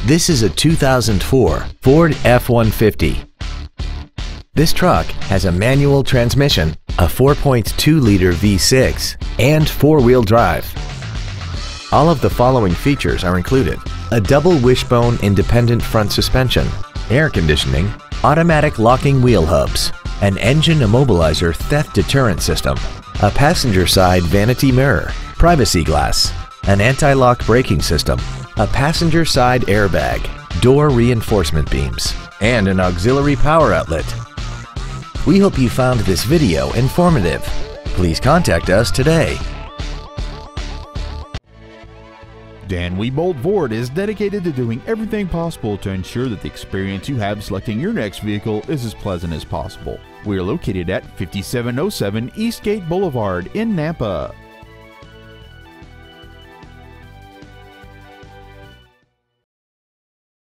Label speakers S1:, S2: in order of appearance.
S1: This is a 2004 Ford F-150. This truck has a manual transmission, a 4.2-liter V6, and four-wheel drive. All of the following features are included: a double wishbone independent front suspension, air conditioning, automatic locking wheel hubs, an engine immobilizer theft deterrent system, a passenger side vanity mirror, privacy glass, an anti-lock braking system, a passenger side airbag, door reinforcement beams, and an auxiliary power outlet. We hope you found this video informative. Please contact us today.
S2: Dan Wiebold Ford is dedicated to doing everything possible to ensure that the experience you have selecting your next vehicle is as pleasant as possible. We are located at 5707 Eastgate Boulevard in Nampa.